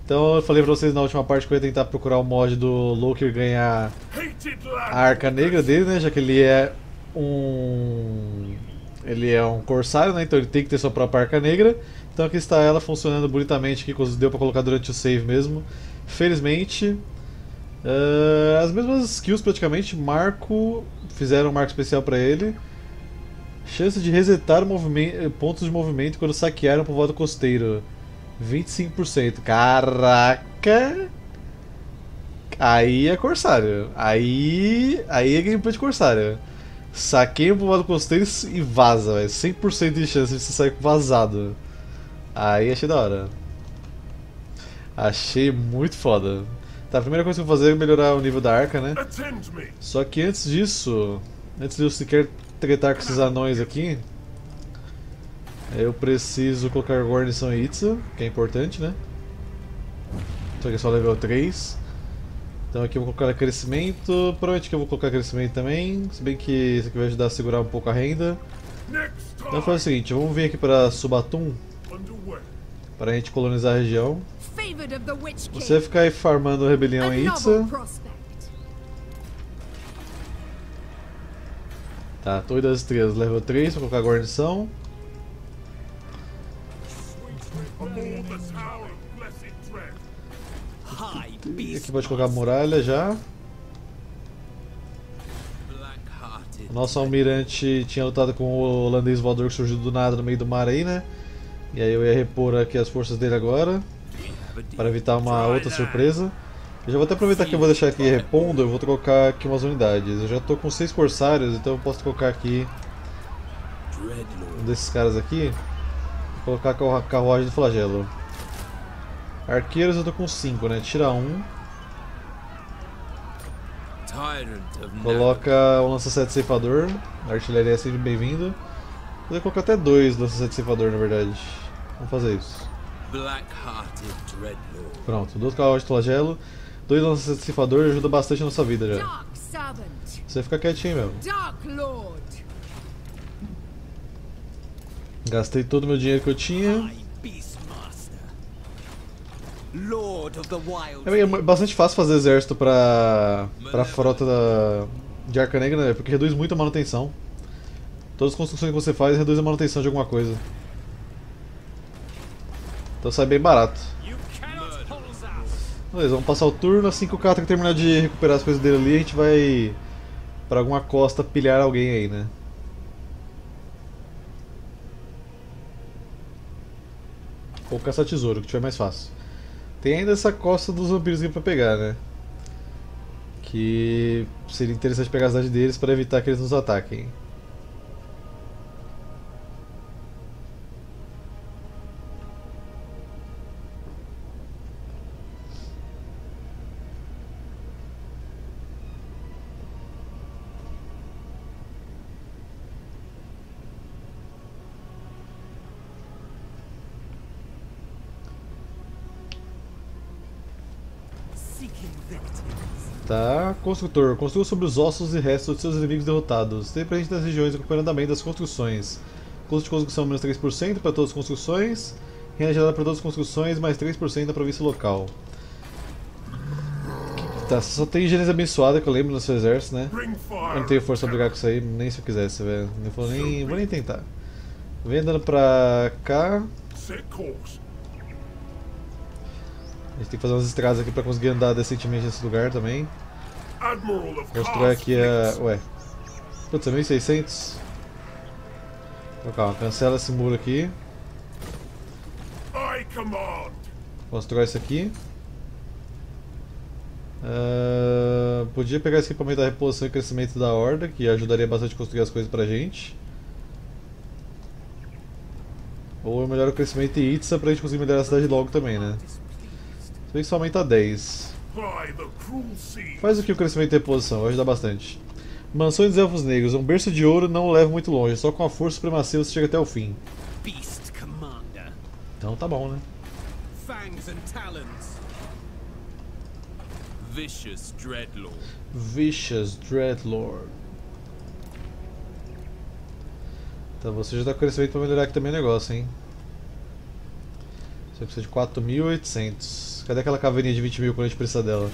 Então eu falei pra vocês na última parte que eu ia tentar procurar o mod do Loki ganhar a arca negra dele, né? Já que ele é um. Ele é um corsário, né? Então ele tem que ter sua própria arca negra. Então aqui está ela funcionando bonitamente, que deu pra colocar durante o save mesmo. Felizmente. As mesmas skills praticamente, fizeram um marco especial pra ele. Chance de resetar pontos de movimento quando saquear um povoado costeiro. 25%. Caraca! Aí é Corsário. Aí é gameplay de Corsário. Saqueia um povoado costeiro e vaza, véio. 100% de chance de você sair vazado. Aí achei da hora. Achei muito foda. Tá, a primeira coisa que eu vou fazer é melhorar o nível da arca, né? Só que antes disso, antes de eu sequer tretar com esses anões aqui, eu preciso colocar guarnição em Itza, que é importante, né? Só que é só level 3. Então aqui eu vou colocar crescimento, provavelmente que eu vou colocar crescimento também, se bem que isso aqui vai ajudar a segurar um pouco a renda. Então eu vou fazer o seguinte, vamos vir aqui para Subatum, para a gente colonizar a região. Você vai ficar aí farmando rebelião em Itza. Tá, Torre das Estrelas, level 3, vou colocar guarnição. Aqui pode colocar muralha já. O nosso almirante tinha lutado com o holandês voador que surgiu do nada no meio do mar aí, né? E aí eu ia repor aqui as forças dele agora, para evitar uma outra surpresa. Eu já vou até aproveitar que eu vou deixar aqui repondo, eu vou trocar aqui umas unidades. Eu já estou com 6 corsários, então eu posso colocar aqui um desses caras aqui. Vou colocar a carruagem do flagelo. Arqueiros eu tô com 5, né? Tira 1. Coloca o lança-sete ceifador. A artilharia é sempre bem-vindo. Vou colocar até 2 lança-sete ceifador, na verdade. Vamos fazer isso. Pronto, 2 carruagens de flagelo. 2 lança-sete ceifador ajuda bastante na nossa vida já. Você fica quietinho mesmo. Gastei todo o meu dinheiro que eu tinha. É bastante fácil fazer exército pra frota de Arca Negra, né? Porque reduz muito a manutenção. Todas as construções que você faz reduz a manutenção de alguma coisa. Então sai bem barato. Beleza, vamos passar o turno. Assim que o Catra terminar de recuperar as coisas dele ali, a gente vai pra alguma costa pilhar alguém aí, né? Ou caçar tesouro, que tiver mais fácil. Tem ainda essa costa dos vampiros aqui pra pegar, né? Que seria interessante pegar a cidade deles para evitar que eles nos ataquem. Tá, construtor. Construa sobre os ossos e restos de seus inimigos derrotados. Tem presente nas regiões acompanhando andamento das construções. Custo de construção menos 3% para todas as construções. Renda gerada para todas as construções, mais 3% da província local. Tá, você só tem higiene abençoada que eu lembro no seu exército, né? Eu não tenho força pra brigar com isso aí, nem se eu quisesse, velho. Não vou nem tentar. Vem andando pra cá. A gente tem que fazer umas estradas aqui pra conseguir andar decentemente nesse lugar também. Constrói aqui a... ué. Putz, é 1600? Então calma, cancela esse muro aqui. Constrói isso aqui. Podia pegar esse equipamento da reposição e crescimento da horda, que ajudaria bastante a construir as coisas pra gente. Ou eu melhoro o crescimento em Itza pra gente conseguir melhorar a cidade logo também, né? Se bem que só aumenta 10. Faz aqui o crescimento e reposição, vai ajudar bastante. Mansões dos Elfos Negros. Um berço de ouro não leva muito longe, só com a força e supremacia você chega até o fim. Então tá bom, né? Vicious Dreadlord. Então você já dá crescimento pra melhorar aqui também o negócio, hein? Você precisa de 4.800. Cadê aquela caveirinha de 20 mil quando a gente precisa dela?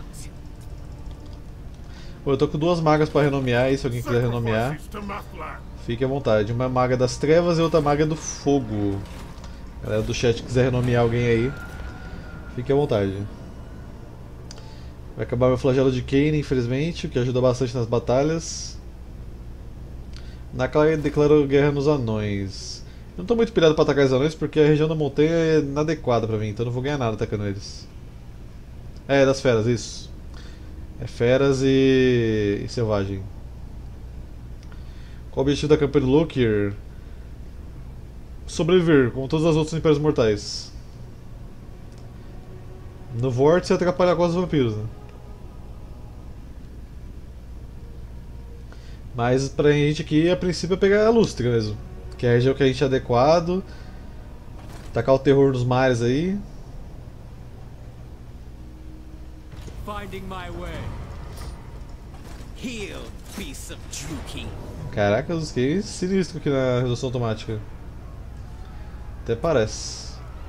Pô, eu tô com 2 magas pra renomear aí, se alguém quiser renomear. Fique à vontade. Uma maga das trevas e outra maga do fogo. Galera do chat quiser renomear alguém aí, fique à vontade. Vai acabar meu flagelo de Kayn, infelizmente, o que ajuda bastante nas batalhas. Nakala declarou guerra nos anões. Eu não tô muito pilhado pra atacar os anões porque a região da montanha é inadequada pra mim, então eu não vou ganhar nada atacando eles. É, das feras, isso. É feras e selvagem. Qual o objetivo da campanha do Loki? Sobreviver, como todos os outros impérios mortais. No vórtice é atrapalhar com os vampiros, né? Mas pra gente aqui, a princípio é pegar a Lústria mesmo. Que é a região que a gente é adequado. Tacar o terror nos mares aí. Caraca, os que sinistro aqui na resolução automática. Até parece.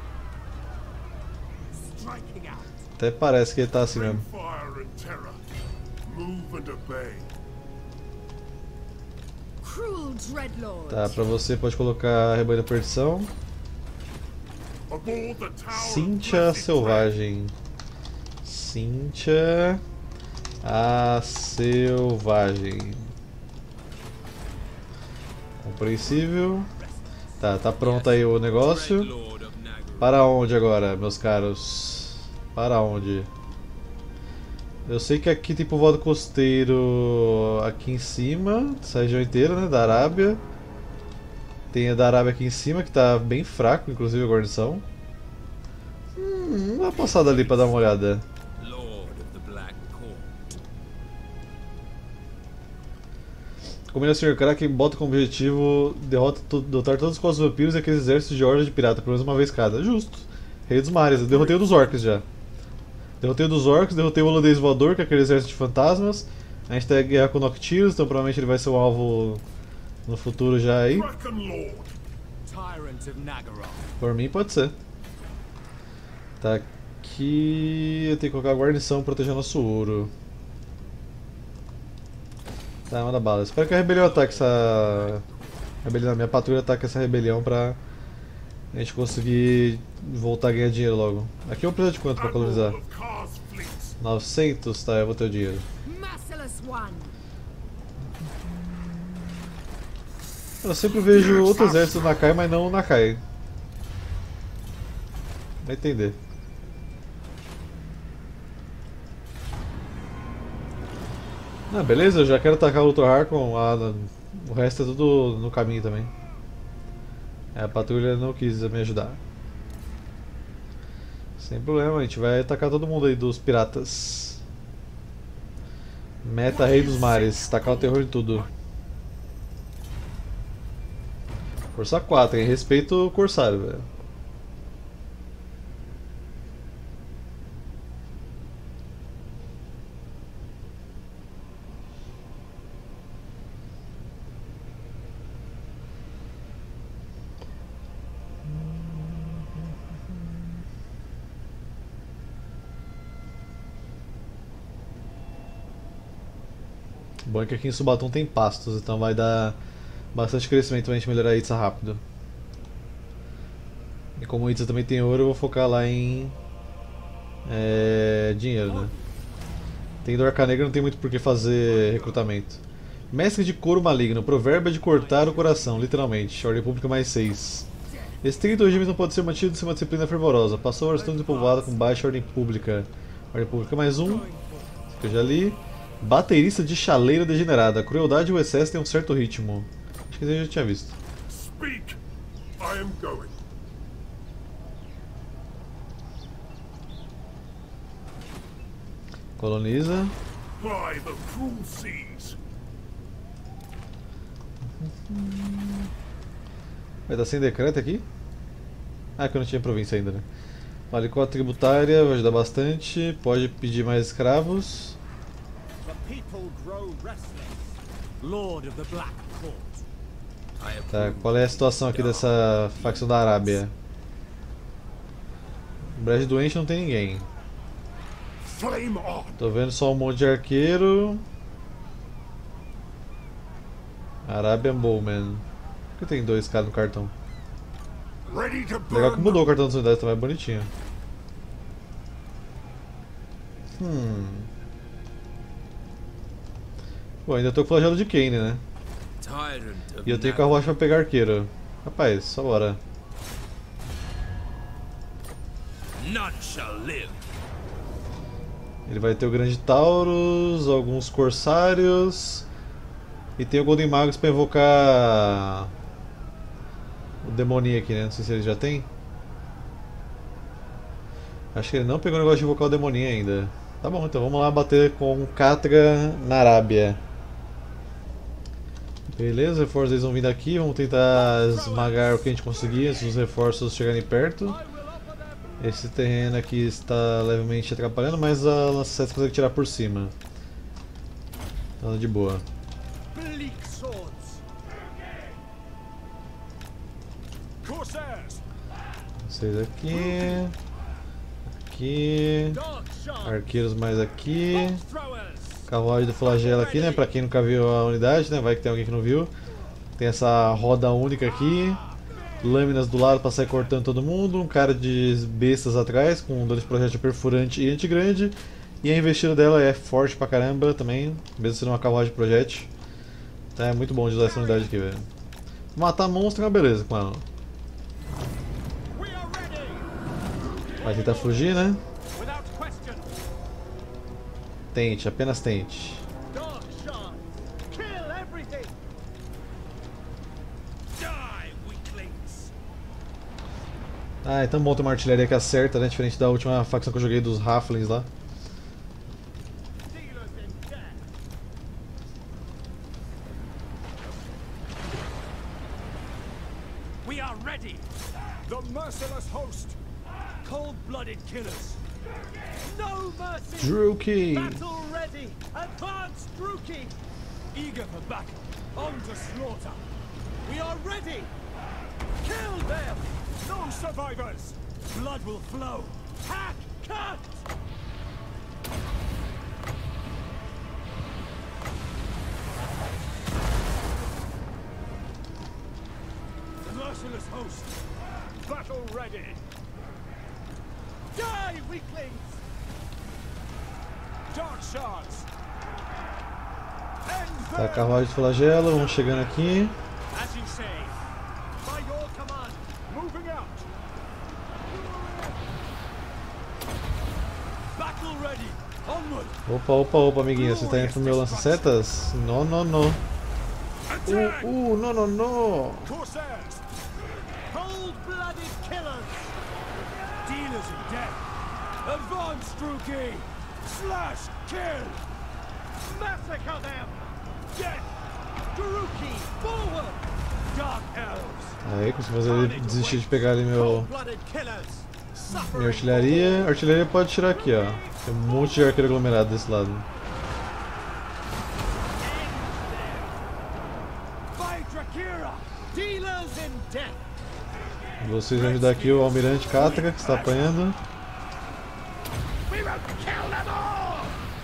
Até parece que ele tá assim mesmo. Tá, pra você pode colocar a rebanho da perdição. Cíntia Selvagem. Cíntia a Selvagem. Compreensível. Tá pronto aí o negócio. Para onde agora, meus caros? Para onde? Eu sei que aqui tem povoado costeiro aqui em cima, essa região inteira, né, da Arábia. Tem a da Arábia aqui em cima, que tá bem fraco, inclusive a guarnição. Dá uma passada ali pra dar uma olhada. Combina Sr. Kraken bota como objetivo derrotar todos os costos vampiros e aqueles exércitos de horda de pirata, pelo menos uma vez cada. Justo. Rei dos mares, eu derrotei o dos orcs já. Derrotei o dos orcs, derrotei o holandês voador, que é aquele exército de fantasmas. A gente tem guerra com o Noctilus, então provavelmente ele vai ser um alvo no futuro já aí. Por mim pode ser. Tá aqui. Eu tenho que colocar a guarnição protegendo nosso ouro. Tá, manda bala. Espero que a rebelião ataque essa. A minha patrulha ataque essa rebelião pra a gente conseguir voltar a ganhar dinheiro logo. Aqui eu preciso de quanto pra colonizar? 900? Tá, eu vou ter o dinheiro. Eu sempre vejo outro exército na Nakai, mas não na Nakai. Vai entender. Ah, beleza, eu já quero atacar o Luthor Harkon, o resto é tudo no caminho também. A patrulha não quis me ajudar. Sem problema, a gente vai atacar todo mundo aí dos piratas. Meta Rei dos Mares, tacar o terror em tudo. Força 4, hein? Respeito o Corsário, velho. Bom é que aqui em Subatum tem pastos, então vai dar bastante crescimento pra gente melhorar a Itza rápido. E como Itza também tem ouro, eu vou focar lá em dinheiro, né? Tem do Arca Negra, não tem muito por que fazer recrutamento. Mestre de couro maligno, provérbio é de cortar o coração, literalmente. Ordem pública mais 6. Estrito regime não pode ser mantido sem uma disciplina fervorosa. Passou a Hearthstone povoada com baixa ordem pública. Ordem pública mais 1. Isso aqui eu já li. Baterista de chaleira degenerada. A crueldade e o excesso têm um certo ritmo. Acho que eu já tinha visto. Speak. I am going. Coloniza. By the cruel seas. Vai dar sem decreto aqui? Ah, que eu não tinha província ainda, né? Vale com a tributária, vai ajudar bastante. Pode pedir mais escravos. Tá, qual é a situação aqui dessa facção da Arábia? Brejo doente não tem ninguém. Flame on. Tô vendo só um monte de arqueiro. Arabian Bowman. Por que tem 2 caras no cartão? Ready to Legal que burn. mudou o cartão das unidades, tá mais bonitinho. Bom, ainda tô com o flagelo de Kane, né? E eu tenho carruagem pra pegar arqueiro. Rapaz, só bora. None shall live. Ele vai ter o Grande Taurus, alguns Corsários. E tem o Golden Magus pra invocar o Demoninho aqui, né? Não sei se ele já tem. Acho que ele não pegou o negócio de invocar o Demoninho ainda. Tá bom, então vamos lá bater com Catra na Arábia. Beleza, reforços eles vão vir daqui, vamos tentar esmagar o que a gente conseguir antes dos reforços chegarem perto. Esse terreno aqui está levemente atrapalhando, mas a lança-seta consegue tirar por cima. Tá de boa. Vocês aqui. Aqui. Arqueiros mais aqui. Carruagem do flagelo aqui, né? Pra quem nunca viu a unidade, né? Vai que tem alguém que não viu. Tem essa roda única aqui. Lâminas do lado pra sair cortando todo mundo. Um cara de bestas atrás com 2 projétil perfurante e antigrande. E a investida dela é forte pra caramba também, mesmo sendo uma carruagem de projétil. Então é muito bom de usar essa unidade aqui, velho. Matar monstro é uma beleza com ela. Vai tentar fugir, né? Tente, apenas tente. Ah, então bom ter uma artilharia que acerta, né? Diferente da última facção que eu joguei dos Halflings lá. We are ready. The merciless host. Cold-blooded killers. No mercy. Druki! Battle ready. Advance, Druki. Eager for battle. On to slaughter. We are ready. Kill them. No survivors. Blood will flow. Hack, cut. The merciless host. Battle ready. Die, weaklings. Dark shards. Tá a carruagem de flagelo, vamos chegando aqui. As you say. By your command. Moving out. Battle ready. Onward. Opa, amiguinho, você tá indo pro meu lança-setas? Não. Não. Corsairs. Cold-blooded killers. Dealers in death. Advance, Druki. Slash, kill. Massacre them. Death. Druki, forward. Dark elves. Aí, consegui fazer ele desistir de pegar ali Cold-blooded killers. minha artilharia. A artilharia pode tirar aqui, ó. Tem um monte de arqueiro aglomerado desse lado. By Drakira. Dealers in death. Vocês vão ajudar aqui o Almirante Catra, que está apanhando. We will kill them all.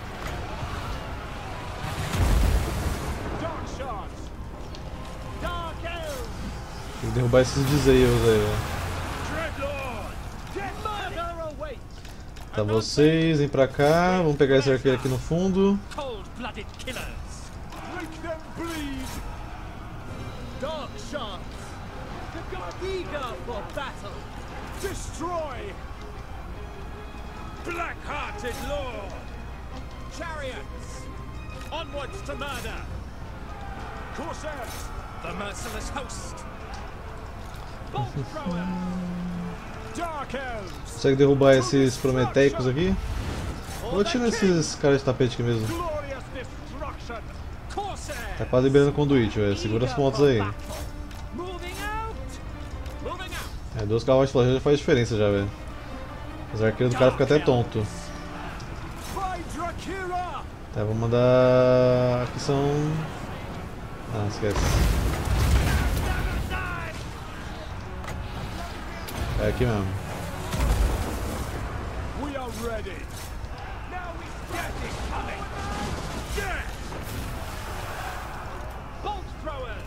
Dark shards. Dark elves. Tem que derrubar esses Disables aí, velho. Dreadlord. Murder awaits. Tá, vocês, vem pra cá. Vamos pegar esse arqueiro aqui no fundo. Cold-blooded killers. Make them bleed. Dark shards. The god eager for battle. Destroy. Black-hearted lord. Chariots. Onwards to murder. Corsairs. The merciless host. Bolt thrower. Dark elves. Consegue derrubar esses prometeicos aqui? Vou tirar esses caras de tapete aqui mesmo. Glorious destruction. Corsair. Tá quase liberando conduíte, velho. Segura as pontas aí. Moving out. Moving out. É, 2 carruagens de flagelo já faz diferença já, velho. Os arqueiros do cara ficam até tonto. By Drakira. Tá, vou mandar... Aqui são... Ah, esquece. É aqui mesmo. are ready. Now we get it coming. Yeah. Bolt throwers.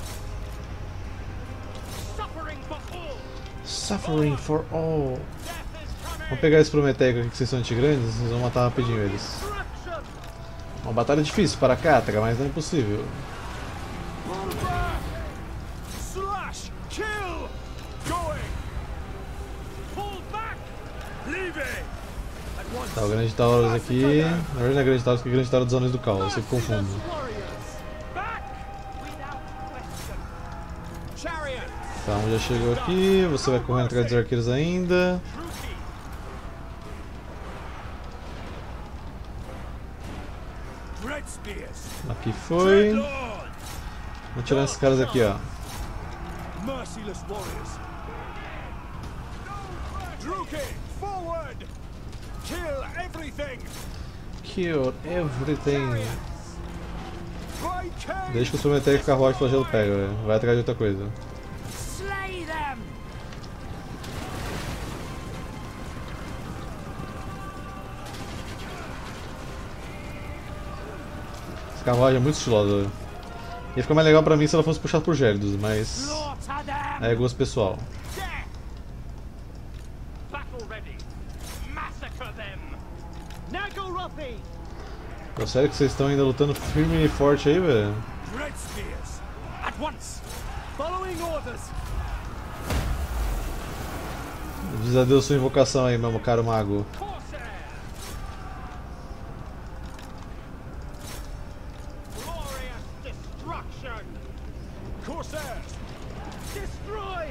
Suffering for all. Suffering for all. Death is coming. Vamos pegar esse Prometeico aqui que vocês são antigrandes, vocês vão matar rapidinho eles. Destruction. Uma batalha difícil para a Cátara, mas não é impossível. Pull back. Slash. Kill. Going. Pull back. Leaving. At once. Tá, o Grande Taurus aqui. Na verdade não é Grande Taurus, que é Grande Taurus dos Anões do Caos, eu sempre confundo. Merciless warriors. Back. Without question. Chariot. Tá, um já chegou aqui, você vai correndo atrás dos arqueiros ainda. Druki. Red spears. Aqui foi. Lord. Vamos tirar esses caras aqui, ó. Merciless warriors. Druki, forward. Kill everything. Kill everything. By Cain. Deixa que o Prometeico e Carruagem Flagelo pega, velho. Vai atrás de outra coisa. Slay them. Essa carruagem é muito estilosa, velho. Ia ficar mais legal pra mim se ela fosse puxada por Gélidos, mas Slaughter them. é gosto pessoal. Death. Battle ready. Massacre them. Nagorothi. Pô, sério que vocês estão ainda lutando firme e forte aí, velho? Red spears. At once. Following orders. Diz adeus sua invocação aí, meu caro mago. Corsair. Glorious destruction. Corsairs. Destroy.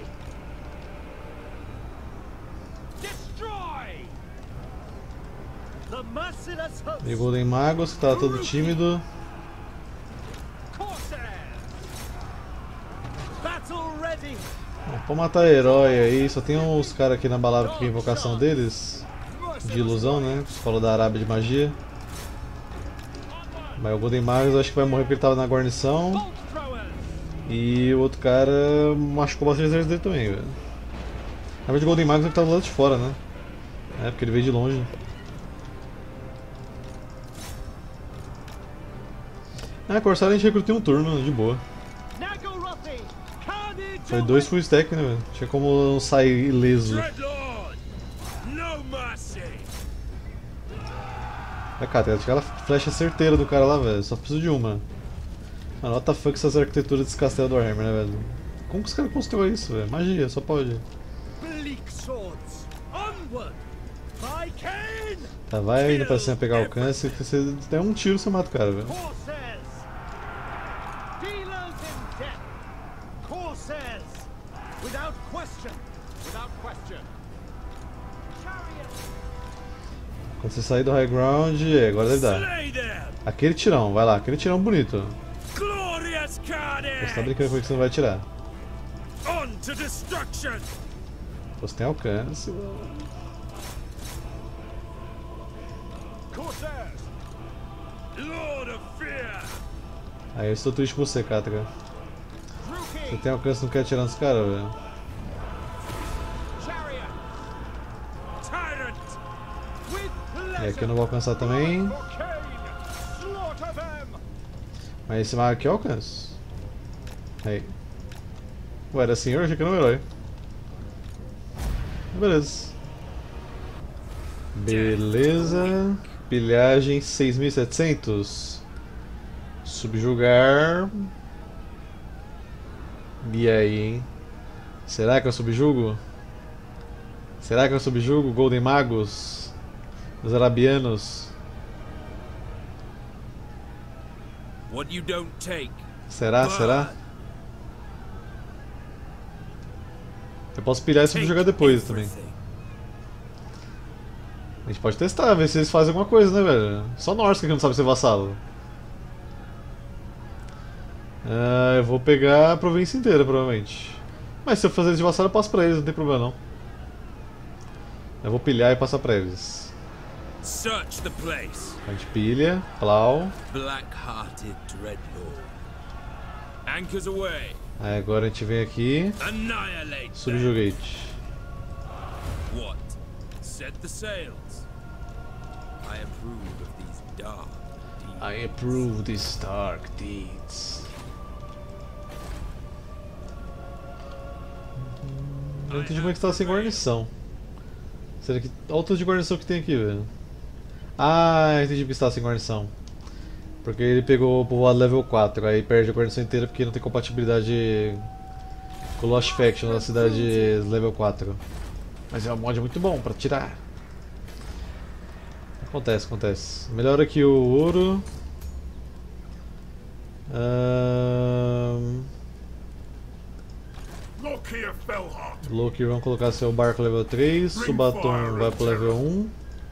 Destroy. The merciless host. E o Golden Magus, que tava todo tímido. Corsair. Battle ready. Bom, pra matar herói aí, só tem uns caras aqui na balada que é a invocação deles. De ilusão, né? Você falou da Arábia de magia. Mas o Golden Magus eu acho que vai morrer porque ele tava na guarnição. Bolt throwers. E o outro cara machucou bastante exército dele também, velho. Na verdade o Golden Magus ele tava do lado de fora, né? É, porque ele veio de longe. Ah, Corsário a gente recrutou um turno, de boa. Nagorothi. Carnage. Foi 2 full stack, né, velho? Tinha como sair ileso. Dreadlord. No mercy. É, cara, tem aquela flecha certeira do cara lá, velho. Só preciso de uma. Mano, what the fuck essas arquiteturas desse castelo do Warhammer, né, velho? Como que os caras construíram isso, velho? Magia, só pode. Bleak swords. Onward. By Cain. Tá, vai indo pra cima pegar alcance, que você der um tiro você mata o cara, velho. Corsairs. Dealers in death. Corsairs. Without question. Without question. Chariot. Quando você sair do high ground, agora deve dar. Slay them. Aquele tirão, vai lá, aquele tirão bonito. Glorious Você tá carnage. brincando com que você não vai atirar. On to destruction. Você tem alcance. Corsairs. Lord of fear. Aí eu estou triste com você, Cátara. Você Druki. tem alcance e não quer atirar nos caras, velho? Chariot. Tyrant. With E pleasure. aqui eu não vou alcançar também. For Cain. Slaughter them. Mas esse mago aqui alcança. Aí. Ué, era senhor? Achei que era um herói. Beleza. Beleza. Pilhagem 6.700. Subjugar. E aí, hein? Será que eu subjugo? Será que eu subjugo Golden Magos? Os arabianos? What you don't take. Será? Será? Eu posso pilhar e subjugar depois também. A gente pode testar, ver se eles fazem alguma coisa, né, velho? Só Norsca que não sabe ser vassalo. Ah, eu vou pegar a província inteira, provavelmente. Mas se eu fazer eles de vassalo, eu passo pra eles, não tem problema não. Eu vou pilhar e passar pra eles. Search the place. A gente pilha, plau. Black-hearted dreadlord. Anchors away. Aí agora a gente vem aqui, Annihilate them. subjugate. What? Set the sails. approve of these dark deeds. I approve these dark deeds. Eu não entendi como é que está sem guarnição. Será que... Olha o tanto de guarnição que tem aqui, velho. Ah, entendi porque está sem guarnição. Porque ele pegou o povoado level 4, aí perde a guarnição inteira porque não tem compatibilidade com o Lost Faction na cidade level 4. Mas é um mod muito bom pra tirar. Acontece, acontece. Melhora aqui o ouro. Loki, vamos colocar seu barco level 3. Subaton vai pro level 1.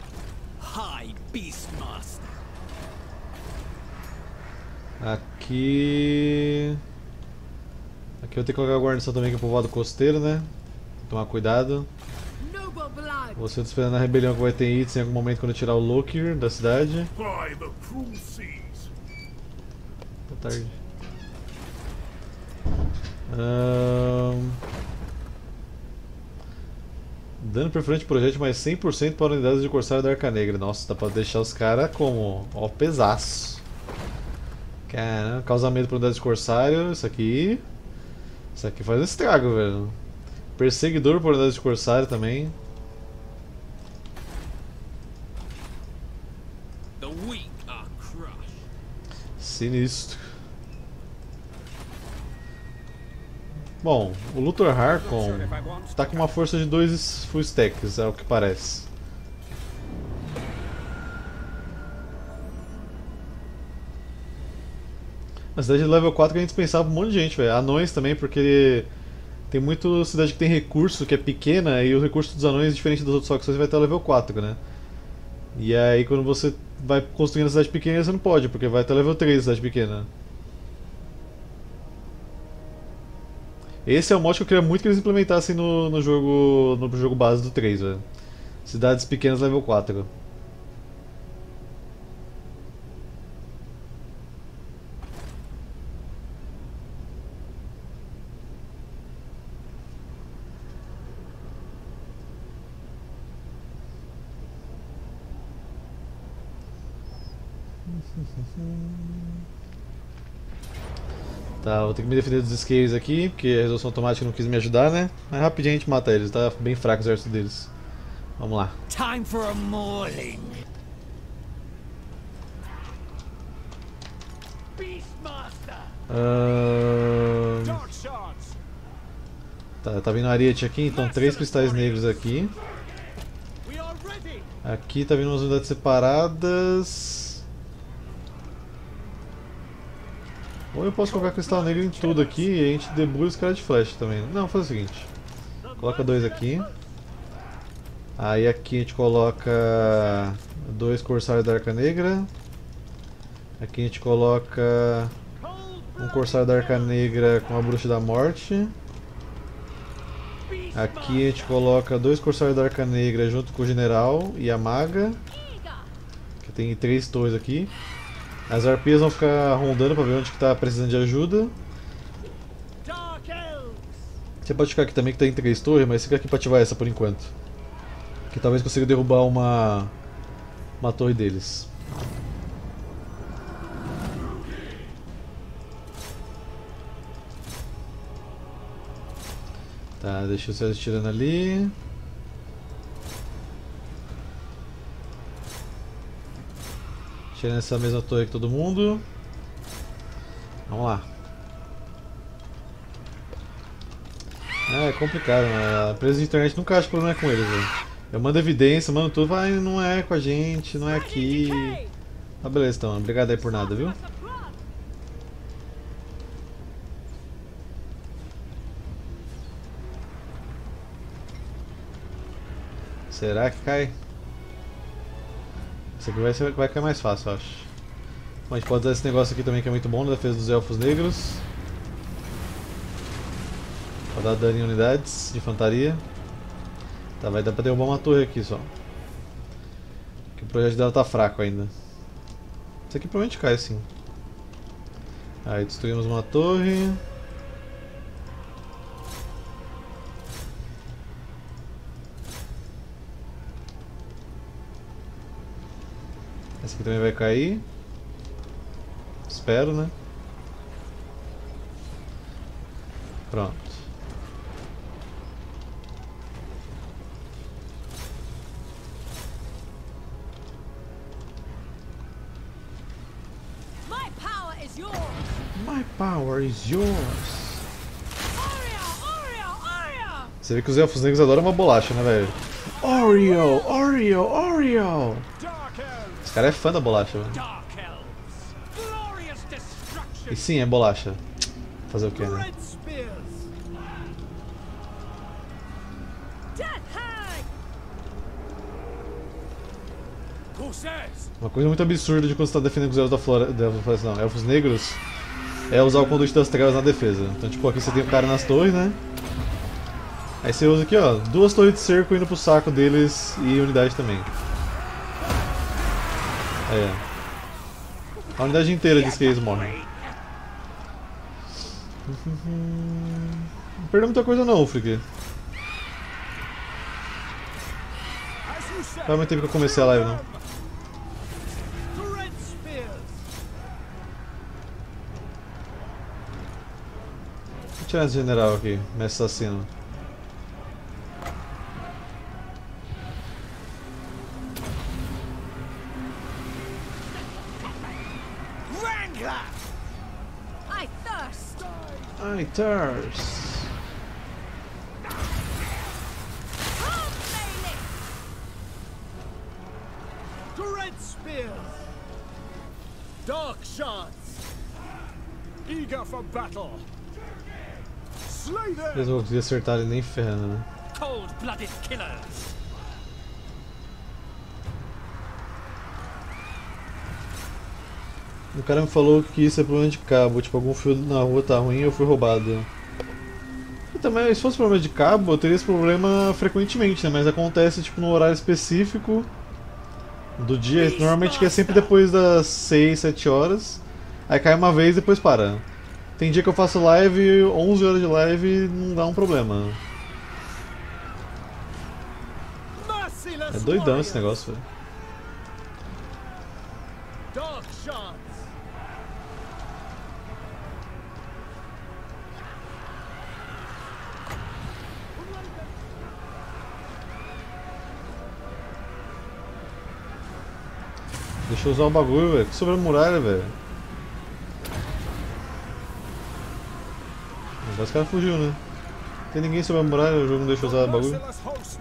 Aqui eu tenho que colocar a guarnição também, que é o povoado costeiro, né? Tomar cuidado. Você tá esperando a rebelião que vai ter hits em algum momento quando eu tirar o Loki da cidade. Boa tarde. Dano preferente projétil mais 100% para unidades de Corsário da Arca Negra. Nossa, dá pra deixar os caras como? Ó, pesaço. Caramba, causa medo para unidades de Corsário. Isso aqui faz um estrago, velho. Perseguidor por unidades de Corsário também. Sinistro. Bom, o Luthor Harkon tá com uma força de 2 full stacks, é o que parece. Na cidade de level 4 que a gente dispensava um monte de gente, velho. Anões também, porque tem muita cidade que tem recurso, que é pequena, e o recurso dos anões, diferente das outras facções, vai até o level 4, né? E aí quando você vai construindo a cidade pequena, você não pode, porque vai até level 3 a cidade pequena. Esse é o mod que eu queria muito que eles implementassem no jogo base do 3, velho. Cidades pequenas level 4. Tá, vou ter que me defender dos scales aqui, porque a resolução automática não quis me ajudar, né? Mas rapidinho a gente mata eles, tá bem fraco o exército deles. Vamos lá. Time for a mauling. Tá vindo Ariete aqui, então 3 cristais negros aqui. Aqui tá vindo umas unidades separadas. Ou eu posso colocar cristal negro em tudo aqui e a gente debulha os caras de flash também. Não, faz o seguinte. Coloca 2 aqui. Aí aqui a gente coloca 2 Corsários da Arca Negra. Aqui a gente coloca um Corsário da Arca Negra com a Bruxa da Morte. Aqui a gente coloca 2 Corsários da Arca Negra junto com o General e a Maga. Que tem 3 torres aqui. As arpias vão ficar rondando pra ver onde que tá precisando de ajuda. Você pode ficar aqui também que tem 3 torres, mas fica aqui pra ativar essa por enquanto. Que talvez consiga derrubar uma torre deles. Tá, deixa o César tirando ali. Tirando essa mesma torre aqui todo mundo. Vamos lá. É complicado, né? A empresa de internet nunca acha problema com eles, velho. Eu mando evidência, mando tudo, vai, não é com a gente, não é aqui. Ah, beleza então, obrigado aí por nada, viu? Será que cai? Esse aqui vai cair mais fácil, eu acho. Bom, a gente pode usar esse negócio aqui também que é muito bom na defesa dos elfos negros. Pra dar dano em unidades de infantaria. Tá, vai dar pra derrubar uma torre aqui só. Porque o projeto dela tá fraco ainda. Isso aqui provavelmente cai sim. Aí destruímos uma torre. Esse aqui também vai cair. Espero, né? Pronto. My power is yours. My power is yours. Oreo! Você vê que os elfos negros adoram uma bolacha, né, velho? Oreo, Oreo, Oreo. Dark elves! Esse cara é fã da bolacha, velho. Dark elves! Glorious destruction! E sim, é bolacha. Fazer o que, né? Red spears! Death hag. Corsairs! Uma coisa muito absurda de quando você tá defendendo os elfos da floresta, não, elfos negros, é usar o conduto das trevas na defesa. Então, tipo, aqui você tem o cara nas torres, né? Aí você usa aqui, ó, 2 torres de cerco indo pro saco deles e unidade também. Aí, ó. A unidade inteira diz que eles morrem. Não perdeu muita coisa não, Frick. As you said, Faz muito tempo que eu comecei a live, não. the red spears! Vou tirar esse general aqui, mestre assassino. Wrangler! I thirst. Ai, Tars. Come, Bailey. The red spears! Dark shards! Eager for battle! Slay them! Eles vão conseguir acertar ele nem ferrando, né? Cold-blooded killers! O cara me falou que isso é problema de cabo, tipo, algum fio na rua tá ruim e eu fui roubado. E também, se fosse problema de cabo, eu teria esse problema frequentemente, né? Mas acontece, tipo, no horário específico do dia, normalmente que é sempre depois das 6, 7 horas. Aí cai uma vez e depois para. Tem dia que eu faço live, 11 horas de live e não dá um problema. É doidão esse negócio, velho. Dark shards! Deixa eu usar o bagulho, velho. Que sobrou muralha, velho. Agora esse cara fugiu, né? Não tem ninguém sobre a muralha, o jogo não deixa eu usar o bagulho. Merciless host!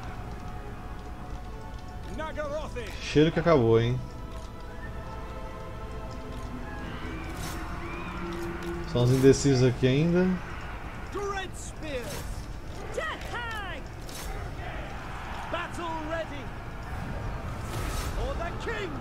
Nagarothi! Cheiro que acabou, hein? São os indecisos aqui ainda. The red spears! Death hag. Battle ready! For the king!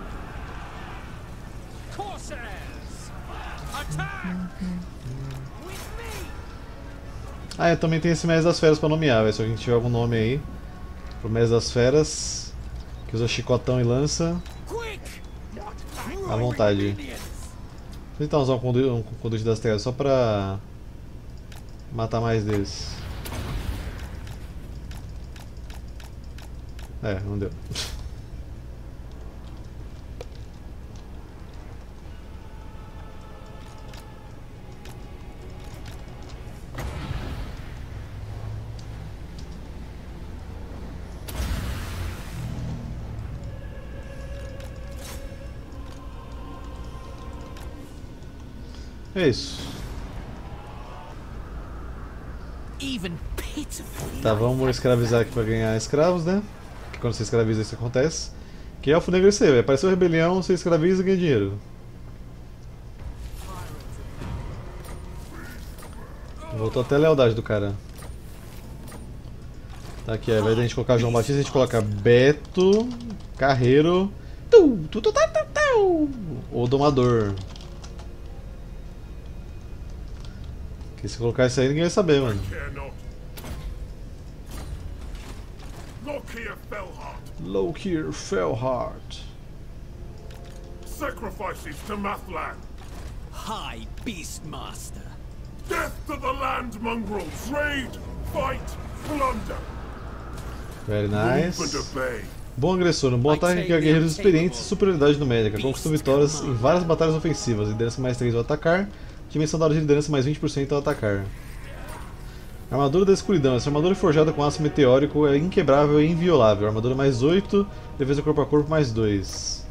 Corsairs! Attack! With me! Ah, eu também tenho esse Mestre das Feras pra nomear, velho. Se alguém tiver algum nome aí pro Mestre das Feras, que usa chicotão e lança, Quick! à vontade. Vou tentar usar um conduto das trevas só pra matar mais deles. É, não deu. É isso. Even pitifully. Tá, vamos escravizar aqui pra ganhar escravos, né? Que quando você escraviza isso acontece. Que elfo negro é isso aí, velho. Apareceu rebelião, você escraviza e ganha dinheiro. Voltou até a lealdade do cara. Tá aqui, ao invés de a gente colocar João Batista, a gente coloca Beto Carreiro o Domador. Que se colocar isso aí ninguém vai saber, mano. Care not. Look here, Fellheart. Lokir Fellheart. Sacrifices to Mathlan. High Beastmaster. Death to the land mongrels. Raid, fight, plunder. Very Move and nice. obey. Bom agressor, um bom ataque que é guerreiros experientes e superioridade numérica. Conquistou vitórias em várias batalhas ofensivas. Liderança mais 3 ao atacar. Dimensão da hora de liderança mais 20% ao atacar. Armadura da escuridão. Essa armadura forjada com aço meteórico é inquebrável e inviolável. Armadura mais 8, defesa corpo a corpo mais 2.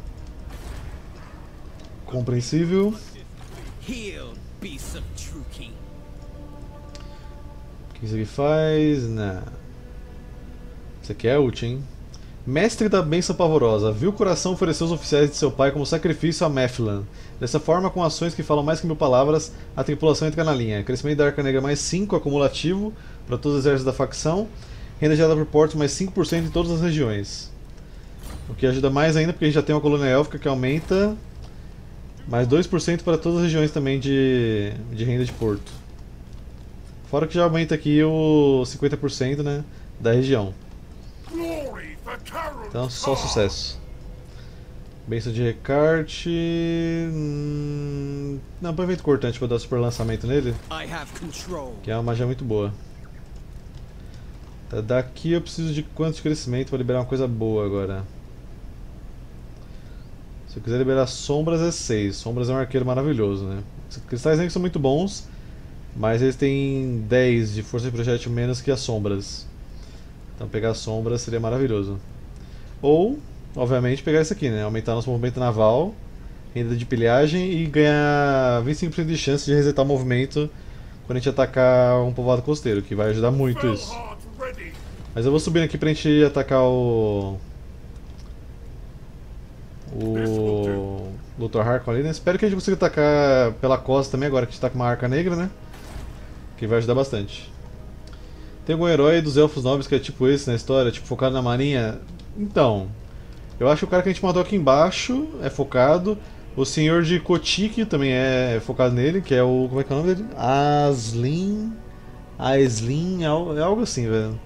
Compreensível. Healed, beasts of Truki. O que isso aqui faz? Não. Isso aqui é útil, hein? Mestre da Bênção Pavorosa. Viu o coração oferecer os oficiais de seu pai como sacrifício a Mephilan. Dessa forma, com ações que falam mais que 1000 palavras, a tripulação entra na linha. Crescimento da Arca Negra mais 5 acumulativo para todos os exércitos da facção. Renda gerada por portos mais 5% em todas as regiões. O que ajuda mais ainda porque a gente já tem uma colônia élfica que aumenta mais 2% para todas as regiões também de renda de porto. Fora que já aumenta aqui o 50%, né, da região. Então só sucesso. Bênção de Recarte. Não, põe evento cortante para dar super lançamento nele. Que é uma magia muito boa. Tá, daqui eu preciso de quanto de crescimento para liberar uma coisa boa agora. Se eu quiser liberar sombras é 6. Sombras é um arqueiro maravilhoso, né? Cristais negros são muito bons, mas eles têm 10 de força de projétil menos que as sombras. Então pegar sombras seria maravilhoso. Ou, obviamente, pegar isso aqui, né? Aumentar nosso movimento naval, renda de pilhagem e ganhar 25% de chance de resetar o movimento quando a gente atacar um povoado costeiro, que vai ajudar muito isso. Mas eu vou subindo aqui pra gente atacar o Dr. Harkon ali, né? Espero que a gente consiga atacar pela costa também agora que a gente tá com uma arca negra, né? Que vai ajudar bastante. Tem algum herói dos Elfos Nobres que é tipo esse na história, tipo focado na marinha? Então, eu acho que o cara que a gente matou aqui embaixo é focado. O senhor de Kotik também é focado nele, que é o... como é que é o nome dele? Aslin... Aslin... é algo assim, velho.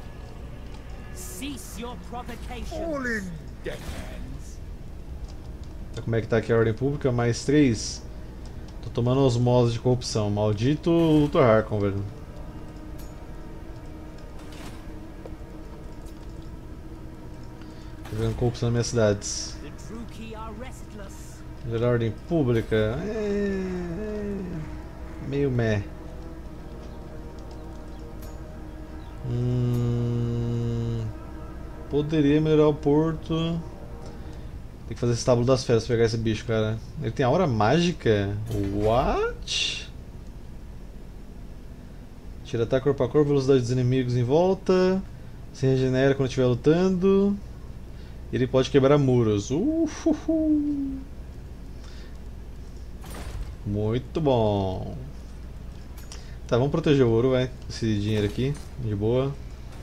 Como é que tá aqui a ordem pública? Mais 3. Tô tomando osmose de corrupção. Maldito Dr. Harkon, velho. Tô vendo corrupção nas minhas cidades. Gerar ordem pública meio meh. Poderia melhorar o porto. Tem que fazer esse estábulo das feras pra pegar esse bicho, cara. Ele tem aura mágica? What? Tira ataque corpo a corpo, velocidade dos inimigos em volta. Se regenera quando estiver lutando. Ele pode quebrar muros. Muito bom. Tá, vamos proteger o ouro, vai. Esse dinheiro aqui, de boa.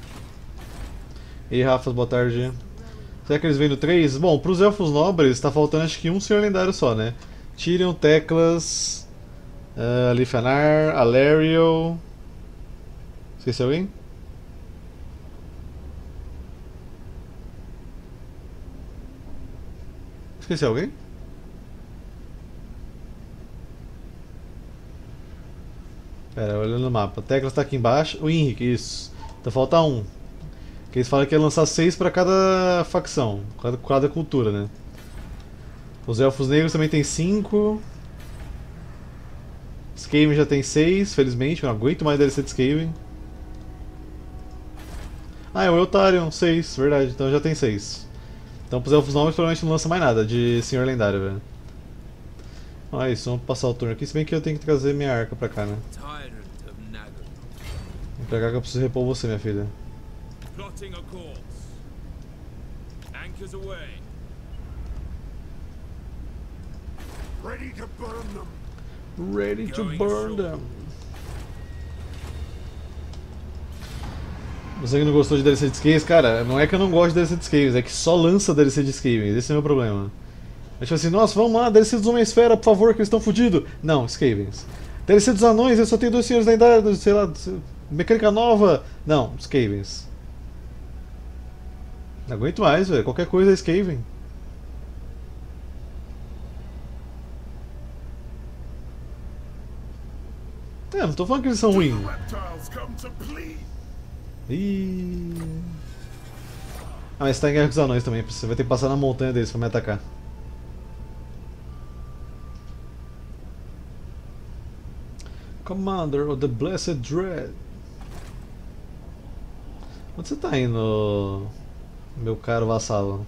E aí, Rafas, boa tarde. Será que eles vêm no 3? Bom, pros Elfos Nobres tá faltando acho que um Senhor Lendário só, né? Tyrion, Teclas, Lifanar, Alariel. Esqueci alguém? Esqueci alguém? Pera, olhando no mapa. Teclas tá aqui embaixo. O Henrique, isso. Então falta um. Que eles falam que ia lançar 6 pra cada facção, cada cultura, né? Os Elfos Negros também tem 5. Skaven já tem 6, felizmente. Eu não aguento mais DLC de Skaven. Ah, é o Eltarion, 6, verdade. Então já tem 6. Então pros Elfos Novos provavelmente não lança mais nada de Senhor Lendário, velho. Ah, isso, vamos passar o turno aqui. Se bem que eu tenho que trazer minha arca pra cá, né? Vem pra cá que eu preciso repor você, minha filha. Plotting a course. Anchors away. Ready to burn them. Ready to burn them. Você que não gostou de DLC de Skavens, cara, não é que eu não gosto de DLC de Skavens, é que só lança DLC de Skavens, esse é o meu problema. É tipo assim, nossa, vamos lá, DLC dos Homem-Esfera, por favor, que eles estão fodidos. Não, Skavens. DLC dos Anões, eu só tenho 2 senhores lendários, sei lá, mecânica nova. Não, Skavens. Não aguento mais, velho, qualquer coisa é Skaven. É, não tô falando que eles são ruins. Reptiles come to plead. Ih. Ah, mas tá em guerra com os anões também, você vai ter que passar na montanha deles pra me atacar. Commander of the Blessed Dread. Onde você tá indo, meu caro vassalo?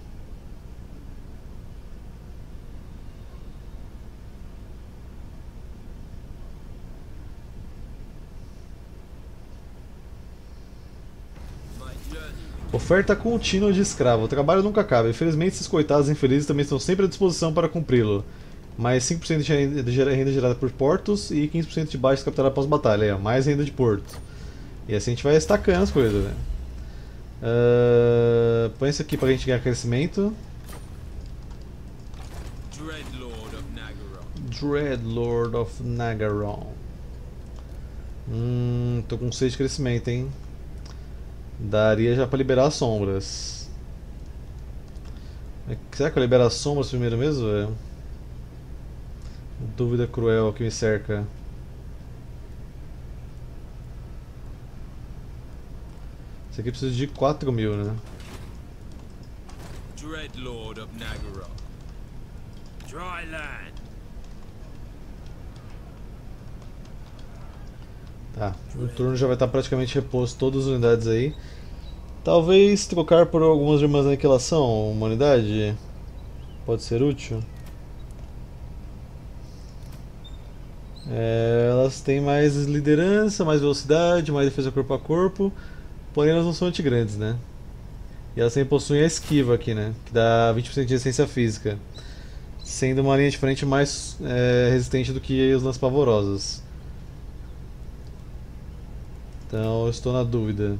Oferta contínua de escravo. O trabalho nunca acaba. Infelizmente, esses coitados infelizes também estão sempre à disposição para cumpri-lo. Mais 5% de renda gerada por portos e 15% de baixas capturadas pós-batalha. Mais renda de porto. E assim a gente vai estacando as coisas, né? Põe isso aqui pra gente ganhar crescimento. Dreadlord of Nagaron. Tô com 6 de crescimento, hein? Daria já pra liberar as sombras. Será que eu libero as sombras primeiro mesmo, velho? Dúvida cruel que me cerca. Esse aqui precisa de 4.000, né? Dreadlord of Nagaron. Dryland. Tá, no turno já vai estar praticamente reposto todas as unidades aí. Talvez trocar por algumas irmãs de aniquilação, uma unidade pode ser útil. Elas têm mais liderança, mais velocidade, mais defesa corpo a corpo, porém elas não são antigrandes, né? E elas também possuem a esquiva aqui, né? Que dá 20% de resistência física, sendo uma linha de frente mais resistente do que os lanças pavorosas. Então eu estou na dúvida.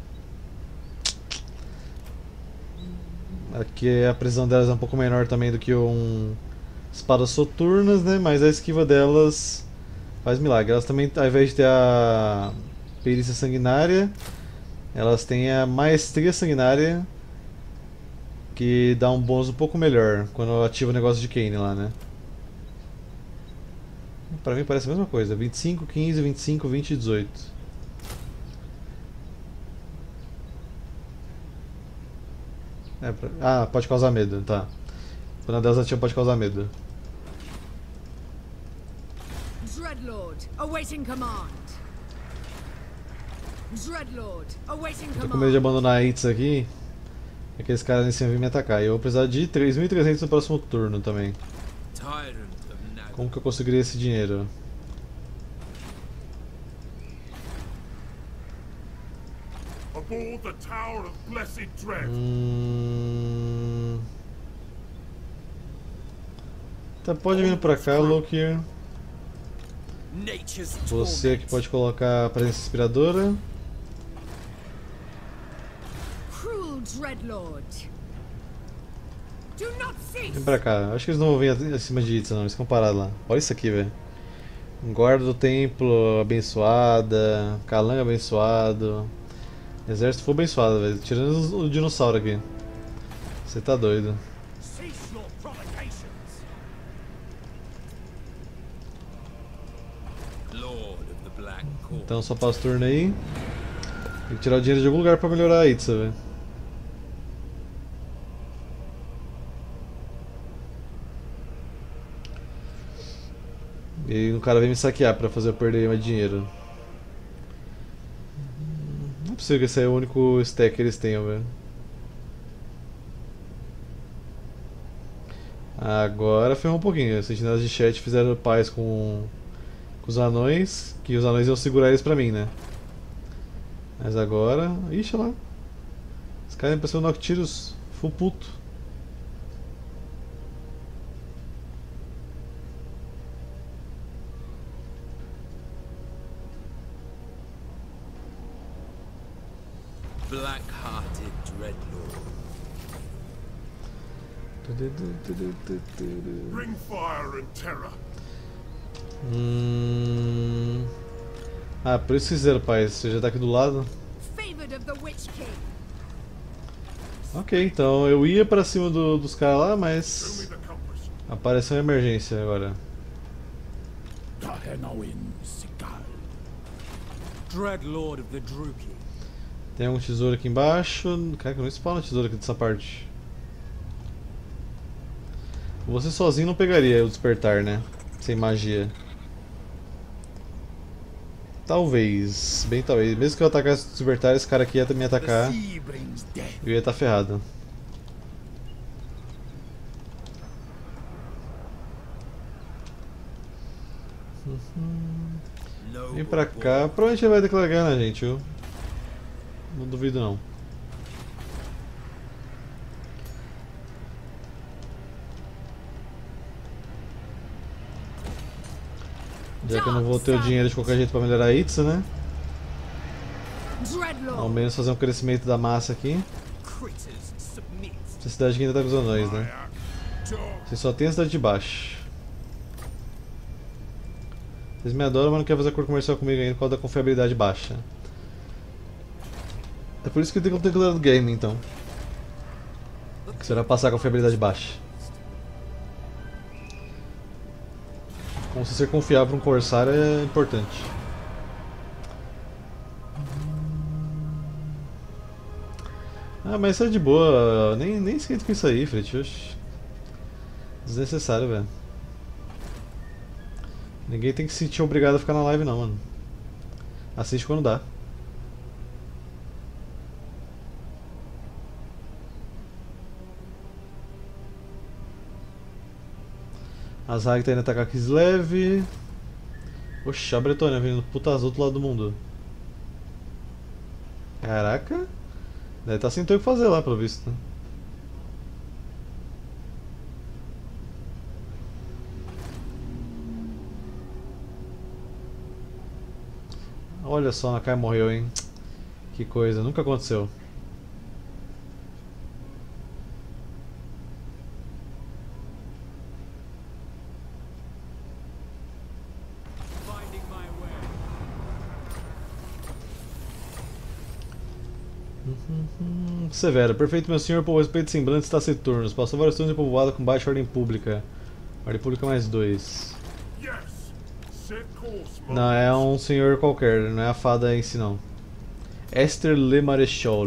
Aqui a precisão delas é um pouco menor também do que espadas soturnas, né? Mas a esquiva delas faz milagre. Elas também, ao invés de ter a perícia sanguinária, elas têm a maestria sanguinária, que dá um bônus um pouco melhor quando ativa o negócio de Kane lá, né? Pra mim parece a mesma coisa. 25, 15, 25, 20 e 18. Ah, pode causar medo, tá. Quando a delas ativa pode causar medo. Dreadlord, awaiting command. Dreadlord, awaiting Tô com medo de abandonar a Itz aqui. Aqueles caras em cima vêm me atacar. E eu vou precisar de 3.300 no próximo turno também. Como que eu conseguiria esse dinheiro? Aboard the Tower of Blessed Dread. Tá, pode vir pra cá, Loki. Você que pode colocar a presença inspiradora. Cruel Dreadlord. Do not cease. Vem pra cá. Acho que eles não vão vir acima de Itza, não. Eles ficam parados lá. Olha isso aqui, velho. Guarda do templo abençoada. Calango abençoado. Exército foi abençoado, velho. Tirando o dinossauro aqui. Você tá doido. Então só passa o turno aí. Tem que tirar o dinheiro de algum lugar pra melhorar a Itza, velho. E aí o cara vem me saquear pra fazer eu perder mais dinheiro. Não é possível que esse aí é o único stack que eles tenham, velho. Agora ferrou um pouquinho. Os sentinelas de chat fizeram paz com os anões, que os anões iam segurar eles pra mim, né? Mas agora... Ixi, olha lá. Os caras iam pra ser o Noctirus full puto. Black-hearted Dreadlord. Bring fire and terror. Ah, por isso que fizeram, pai. Você já tá aqui do lado. Favored of the Witch King. Ok, então eu ia pra cima dos caras lá, mas apareceu uma emergência agora. Dreadlord of the Druki. Tem algum tesouro aqui embaixo. Cara, que não spawna tesouro aqui dessa parte. Você sozinho não pegaria o despertar, né? Sem magia. Talvez, bem talvez. Mesmo que eu atacasse o despertar, esse cara aqui ia me atacar. Eu ia estar ferrado. Vem pra cá. Provavelmente ele vai declarar guerra na gente, viu? Não duvido não. Já que eu não vou ter o dinheiro de qualquer jeito pra melhorar a Itza, né? Ao menos fazer um crescimento da massa aqui. Essa cidade aqui ainda tá com os anões, né? Você só tem a cidade de baixo. Vocês me adoram, mas não querem fazer acordo comercial comigo ainda por causa da confiabilidade baixa. É por isso que eu tenho que ter do game, então. Que será passar com confiabilidade baixa. Como se ser confiável para um corsário é importante. Ah, mas isso é de boa. Nem esquenta com isso aí, Frit. Oxi. Desnecessário, velho. Ninguém tem que se sentir obrigado a ficar na live não, mano. Assiste quando dá. A Zag tá indo atacar Kislev. Oxi, a Bretônia vindo puta azul do lado do mundo. Caraca. Deve tá sem ter o que fazer lá, pelo visto, né? Olha só, a Nakai morreu, hein? Que coisa, nunca aconteceu. Severo, perfeito meu senhor, por respeito e semblantes taciturnos. Passou vários turnos em povoado com baixa ordem pública. Ordem pública mais 2. Não, é um senhor qualquer, não é a fada em si não. Esther Le Maréchal.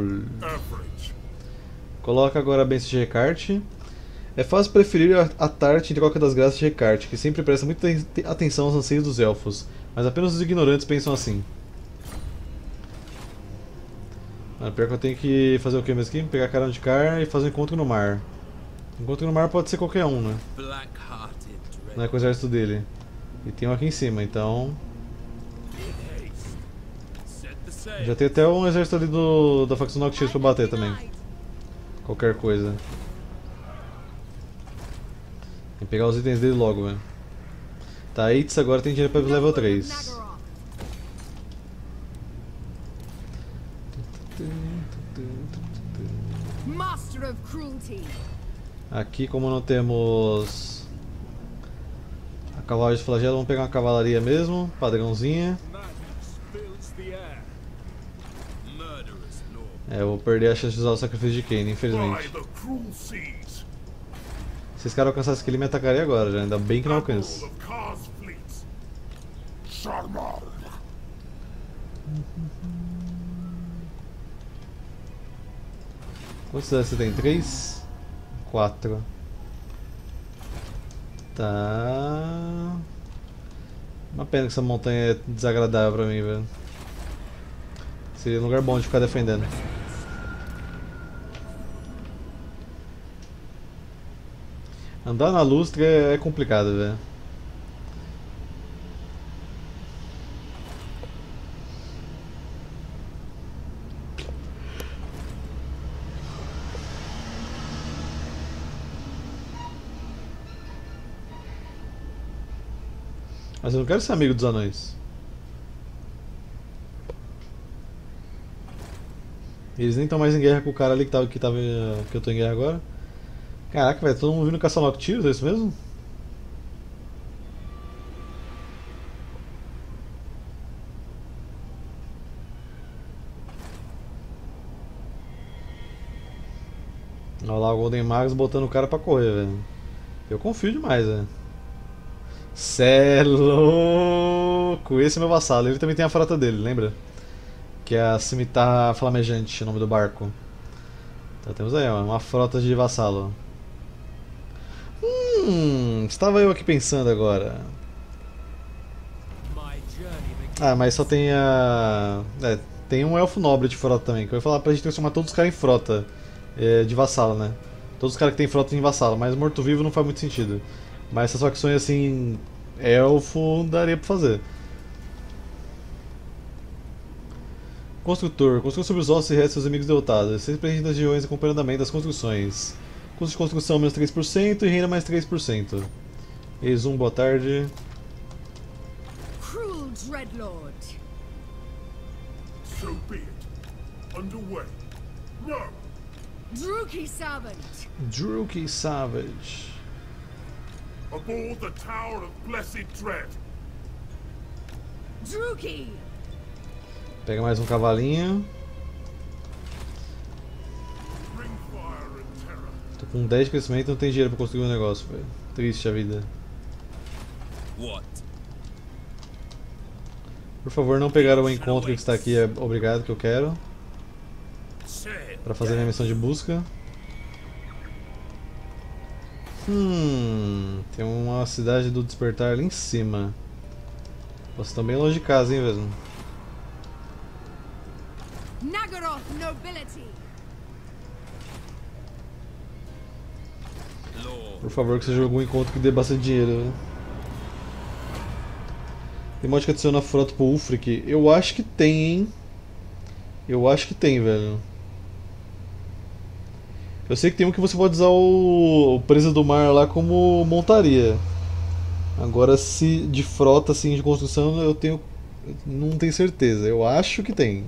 Coloca agora a benção de Recarte. É fácil preferir a Tarte entre qualquer das graças de Recarte, que sempre presta muita atenção aos anseios dos elfos, mas apenas os ignorantes pensam assim. Pior que eu tenho que fazer o que mesmo aqui? Pegar a carona de car e fazer um encontro no mar. Encontro no mar pode ser qualquer um, né? Não é com o exército dele. E tem um aqui em cima, então... Já tem até um exército ali da facção Noctis pra bater também. Qualquer coisa. Tem que pegar os itens dele logo, velho. Tá, Itz agora tem dinheiro pra level 3. Aqui, como não temos a cavalaria de flagelo, vamos pegar uma cavalaria mesmo, padrãozinha. Eu vou perder a chance de usar o sacrifício de Kain, infelizmente. Se esse cara alcançasse aqui, ele me atacaria agora, já. Ainda bem que não alcança. Quantos cidades você tem? 3? 4. Tá. Uma pena que essa montanha é desagradável pra mim, velho. Seria um lugar bom de ficar defendendo. Andar na lustre é complicado, velho. Mas eu não quero ser amigo dos anões. Eles nem estão mais em guerra com o cara ali que eu tô em guerra agora. Caraca, velho, todo mundo vindo caçar Noctis, é isso mesmo? Olha lá o Golden Magus botando o cara pra correr, velho. Eu confio demais, velho. Cê é louco! Esse é meu vassalo, ele também tem a frota dele, lembra? Que é a Cimitarra Flamejante, o nome do barco. Então temos aí, ó, uma frota de vassalo. Estava eu aqui pensando agora. My journey begins. Ah, mas só tem a... tem um elfo nobre de frota também, que eu ia falar pra gente transformar todos os caras em frota. De vassalo, né? Todos os caras que tem frota em vassalo, mas morto-vivo não faz muito sentido. Mas essas facções assim, elfo, daria pra fazer. Construtor. Construa sobre os ossos e restos dos inimigos derrotados. Sempre presente nas regiões acompanhando o andamento das construções. Custo de construção menos 3% e renda mais 3%. Eis boa tarde. Cruel Dreadlord. So be it. Underway. No! Druki Servant. Druki Savage. Aboard the Tower of Blessed Dread. Druki. Pega mais um cavalinho. Bring fire and terror. Tô com 10 de crescimento e não tem dinheiro pra construir um negócio, velho. Triste a vida. What? Por favor, não pegar o encontro que está aqui, é obrigado, que eu quero. Sail. Pra fazer minha missão de busca. Tem uma cidade do despertar ali em cima. Vocês estão bem longe de casa, hein, mesmo. Nagaroth Nobility. Lord. Por favor, que seja algum encontro que dê bastante dinheiro, né? Tem mod que adiciona frota pro Ulfric. Eu acho que tem, hein? Eu acho que tem, velho. Eu sei que tem um que você pode usar o Presa do Mar lá como montaria. Agora, se de frota, assim, de construção, eu tenho... não tenho certeza. Eu acho que tem.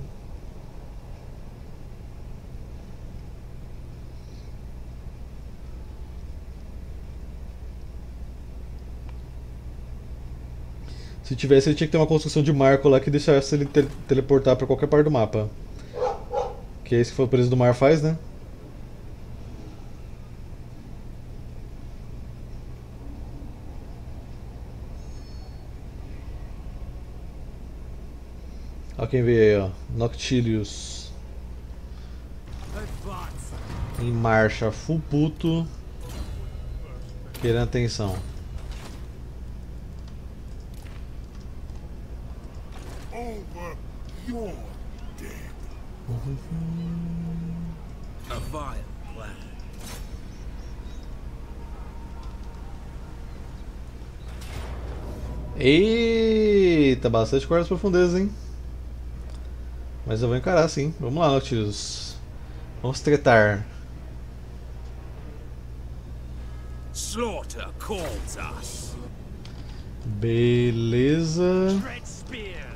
Se tivesse, ele tinha que ter uma construção de marco lá que deixasse ele teleportar pra qualquer parte do mapa. Que é isso que o Presa do Mar faz, né? Olha quem veio aí, ó. Noctilius. Advance. Em marcha, full puto. Querendo atenção. Over your dead. A vile plan. Eita, bastante cordas profundezas, hein? Mas eu vou encarar sim. Vamos lá, Nautilus. Vamos tretar. Slaughter calls us. Beleza. Dread spears.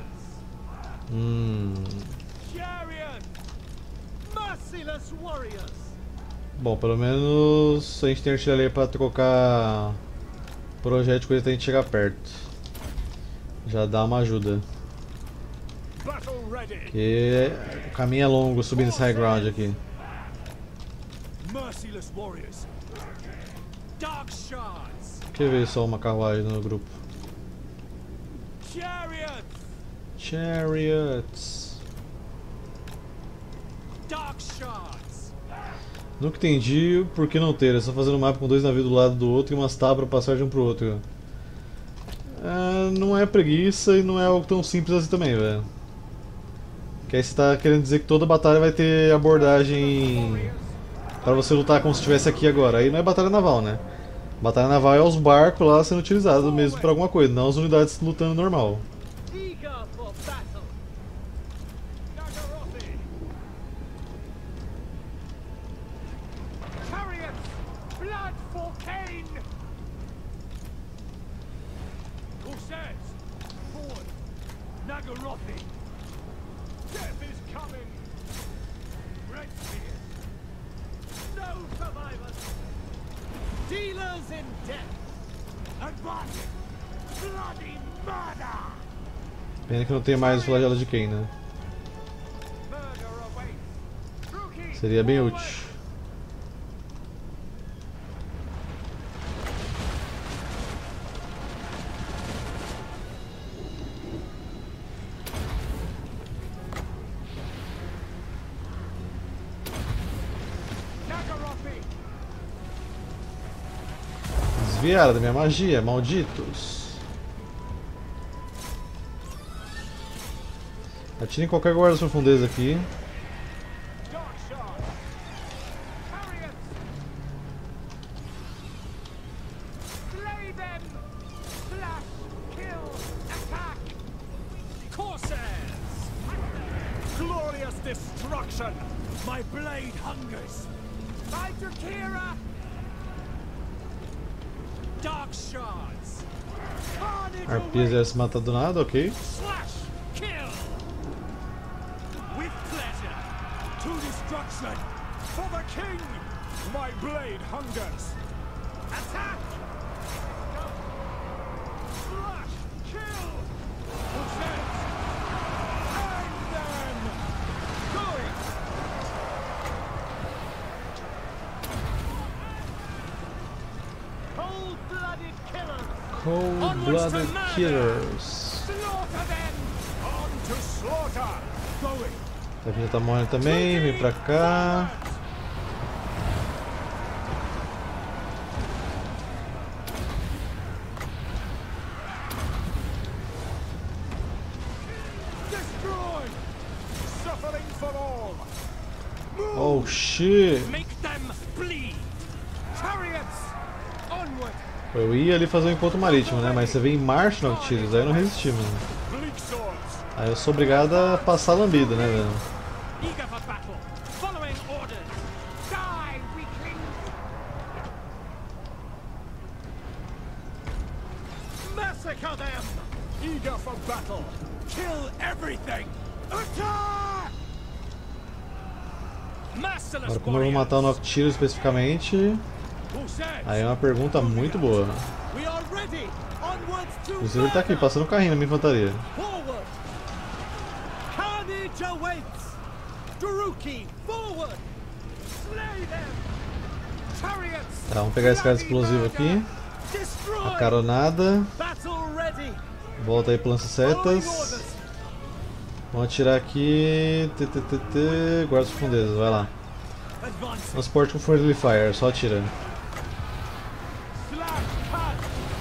Chariot. Merciless warriors. Bom, pelo menos a gente tem artilharia pra trocar projétil até a gente chegar perto. Já dá uma ajuda. Battle ready. Porque o caminho é longo subindo esse high ground aqui. Merciless warriors. Dark shards. Deixa eu ver só uma carruagem no grupo. Chariots. Chariots. Dark shards. Nunca entendi por que não ter. É só fazendo um mapa com dois navios do lado do outro e umas tábuas pra passar de um pro outro. Não é preguiça e não é algo tão simples assim também, velho. Que aí você tá querendo dizer que toda batalha vai ter abordagem pra você lutar como se estivesse aqui agora. Aí não é batalha naval, né? Batalha naval é os barcos lá sendo utilizados mesmo pra alguma coisa, não as unidades lutando normal. Eager for battle. Nagarothi. Chariots. Blood for Cain. Corsairs. Forward. Nagarothi. Death is coming. Red spears. No survivors. Dealers in death. Advancing. Bloody murder. Pena que não tem mais o flagelo de Cain, né? Murder awaits. Druki, Seria bem forward. útil. desviaram da minha magia, malditos. Atirem qualquer guarda profundeza aqui. Destruction! My blade hungers! By Drakira! Dark shards! Arpias ia se matar do nada, ok. Slash! Kill! With pleasure! To destruction! For the king! My blade hungers! Attack! Slash! Kill! Who says? Hang them! Going! Cold-blooded killers! Cold-blooded killers. Slaughter them! On to slaughter! Going! Aqui já tá morrendo também, vem pra cá. Destroy! Suffering for all! Oh shit! Make them bleed! Chariots! Onward! Eu ia ali fazer um encontro marítimo, né? Mas você vem em marcha, Noctilus, aí eu não resisti, mano. Bleak swords! Aí eu sou obrigado a passar lambida, né, velho? Eager for battle! Following orders! Die, weaklings! Massacre them! Eager for battle! Kill everything! Attack! Merciless Agora, como eu vou matar o Noctilus especificamente, Who says? aí é uma pergunta muito boa. We are ready! Onwards to Inclusive ele tá aqui, passando o carrinho na minha infantaria. Forward! Carnage awaits! Druki, forward! Slay them! Chariots! Tá, vamos pegar esse cara explosivo aqui. Destroy! A caronada. Battle ready! Volta aí pro lança-setas. Vamos atirar aqui. Guarda as profundezas, vai lá. Advance! Transporte com Friendly Fire, só atira. Slash cut!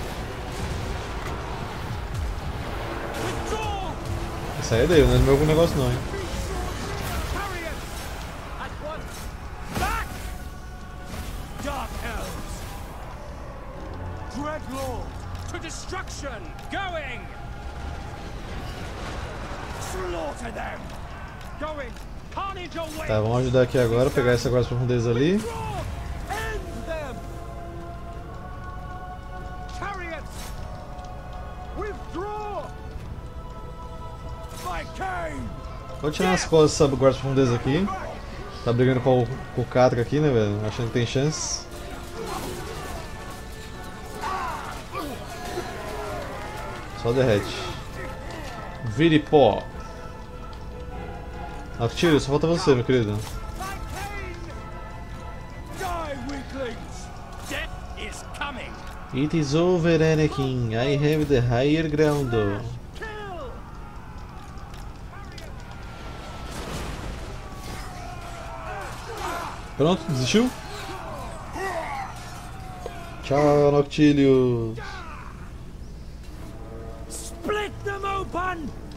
Withdraw! Isso aí é dele, não é do meu negócio não, hein. Chariots! At once! Back! Dark Elves! Dreadlord! To destruction! Going! Slaughter them! Going! Carnage awaits! Tá, vamos ajudar aqui agora, pegar essa guarda profundeza ali. Withdraw! End them! Chariots! Withdraw! My cane! Vou tirar nas costas essa guarda profundeza aqui. Tá brigando com o Katra aqui, né, velho? Achando que tem chance. Só derrete. Vire pó. Noctilus, só falta você, meu querido. My cane! Die, weaklings! Death is coming! It is over, Anakin. I have the higher ground. Kill! Pronto, desistiu? Tchau, Noctilus. Split them open!